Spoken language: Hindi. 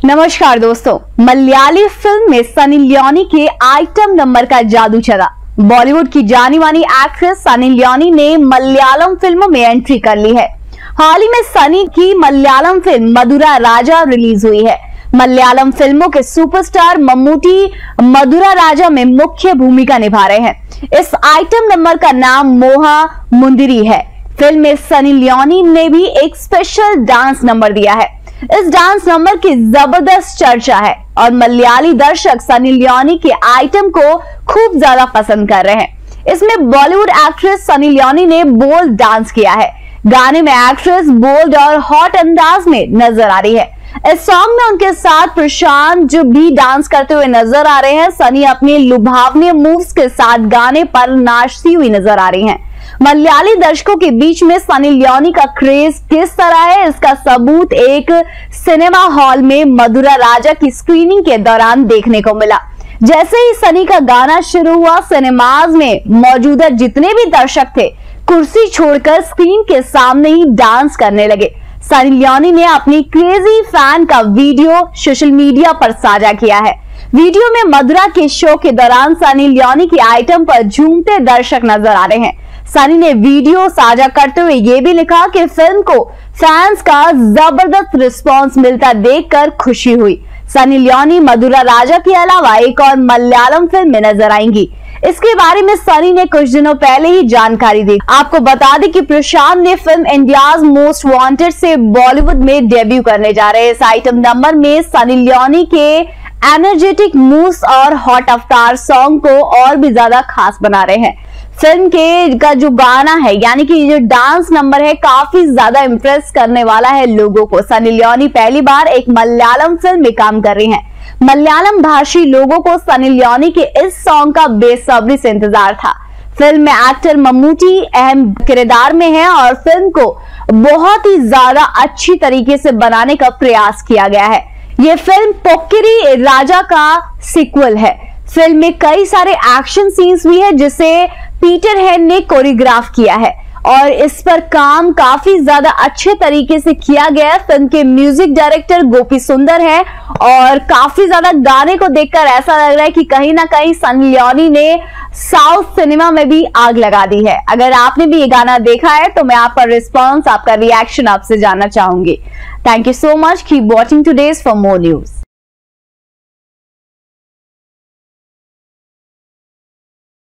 नमस्कार दोस्तों, मलयाली फिल्म में सनी लियोनी के आइटम नंबर का जादू चला। बॉलीवुड की जानी मानी एक्ट्रेस सनी लियोनी ने मलयालम फिल्मों में एंट्री कर ली है। हाल ही में सनी की मलयालम फिल्म मधुरा राजा रिलीज हुई है। मलयालम फिल्मों के सुपरस्टार मम्मूटी मधुरा राजा में मुख्य भूमिका निभा रहे हैं। इस आइटम नंबर का नाम मोहा मुंदिरी है। फिल्म में सनी लियोनी ने भी एक स्पेशल डांस नंबर दिया है। इस डांस नंबर की जबरदस्त चर्चा है और मलयाली दर्शक सनी लियोनी के आइटम को खूब ज्यादा पसंद कर रहे हैं। इसमें बॉलीवुड एक्ट्रेस सनी लियोनी ने बोल्ड डांस किया है। गाने में एक्ट्रेस बोल्ड और हॉट अंदाज में नजर आ रही है। इस सॉन्ग में उनके साथ प्रशांत जो भी डांस करते हुए नजर आ रहे हैं। सनी अपने लुभावने मूव्स के साथ गाने पर नाचती हुई नजर आ रही हैं। मलयाली दर्शकों के बीच में सनी लियोनी का क्रेज किस तरह है, इसका सबूत एक सिनेमा हॉल में मधुरा राजा की स्क्रीनिंग के दौरान देखने को मिला। जैसे ही सनी का गाना शुरू हुआ, सिनेमाज में मौजूदा जितने भी दर्शक थे कुर्सी छोड़कर स्क्रीन के सामने ही डांस करने लगे। सनी लियोनी ने अपनी क्रेजी फैन का वीडियो सोशल मीडिया पर साझा किया है। वीडियो में मधुरा के शो के दौरान सनी लियोनी की आइटम पर झूमते दर्शक नजर आ रहे हैं। सनी ने वीडियो साझा करते हुए ये भी लिखा कि फिल्म को फैंस का जबरदस्त रिस्पांस मिलता देखकर खुशी हुई। सनी लियोनी मधुरा राजा के अलावा एक और मलयालम फिल्म में नजर आएंगी। इसके बारे में सनी ने कुछ दिनों पहले ही जानकारी दी। आपको बता दें कि प्रशांत ने फिल्म इंडियाज मोस्ट वांटेड से बॉलीवुड में डेब्यू करने जा रहे हैं। इस आइटम नंबर में सनी लियोनी के एनर्जेटिक मूव्स और हॉट अवतार सॉन्ग को और भी ज्यादा खास बना रहे हैं। फिल्म के का जो गाना है यानी कि जो डांस नंबर है काफी ज्यादा इम्प्रेस करने वाला है लोगों को। सनी लियोनी पहली बार एक मलयालम फिल्म में काम कर रही हैं। मलयालम भाषी लोगों को सनी लियोनी के इस सॉन्ग का बेसब्री से इंतजार था। फिल्म में एक्टर मम्मूटी अहम किरदार में है और फिल्म को बहुत ही ज्यादा अच्छी तरीके से बनाने का प्रयास किया गया है। ये फिल्म पोक्किरी राजा का सीक्वल है। फिल्म में कई सारे एक्शन सीन्स भी है जिसे पीटर हेन ने कोरियोग्राफ किया है और इस पर काम काफी ज्यादा अच्छे तरीके से किया गया है। फिल्म के म्यूजिक डायरेक्टर गोपी सुंदर है और काफी ज्यादा गाने को देखकर ऐसा लग रहा है कि कहीं ना कहीं सनी लियोनी ने साउथ सिनेमा में भी आग लगा दी है। अगर आपने भी ये गाना देखा है तो मैं आपका रिस्पॉन्स, आपका रिएक्शन आपसे जानना चाहूंगी। Thank you so much. Keep watching today's for more news.